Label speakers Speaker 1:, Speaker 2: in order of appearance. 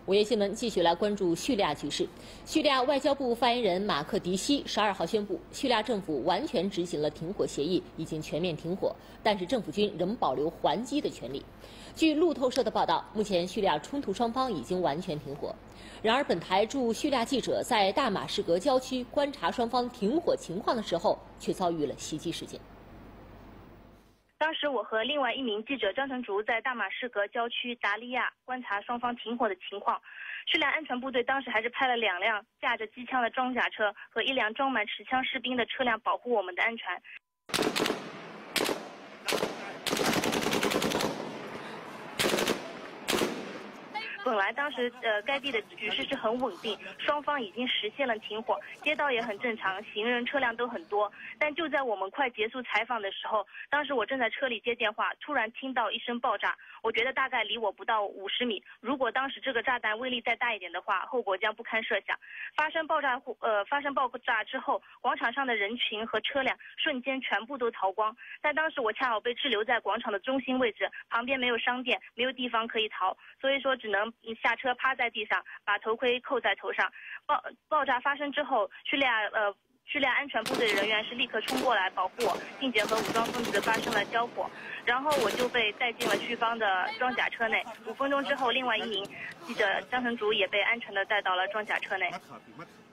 Speaker 1: 午夜新闻继续来关注叙利亚局势。叙利亚外交部发言人马克迪西12号宣布，叙利亚政府完全执行了停火协议，已经全面停火，但是政府军仍保留还击的权利。据路透社的报道，目前叙利亚冲突双方已经完全停火。然而，本台驻叙利亚记者在大马士革郊区观察双方停火情况的时候，却遭遇了袭击事件。
Speaker 2: 当时我和另外一名记者张成竹在大马士革郊区达利亚观察双方停火的情况。叙利亚安全部队当时还是派了2辆架着机枪的装甲车和1辆装满持枪士兵的车辆保护我们的安全。本来当时该地的局势是很稳定，双方已经实现了停火，街道也很正常，行人车辆都很多。但就在我们快结束采访的时候，当时我正在车里接电话，突然听到一声爆炸，我觉得大概离我不到50米。如果当时这个炸弹威力再大一点的话，后果将不堪设想。发生爆炸之后，广场上的人群和车辆瞬间全部都逃光。但当时我恰好被滞留在广场的中心位置，旁边没有商店，没有地方可以逃，所以说只能下车趴在地上，把头盔扣在头上。爆炸发生之后，叙利亚安全部队的人员是立刻冲过来保护我，并且和武装分子发生了交火，然后我就被带进了叙方的装甲车内。5分钟之后，另外一名记者张成竹也被安全的带到了装甲车内。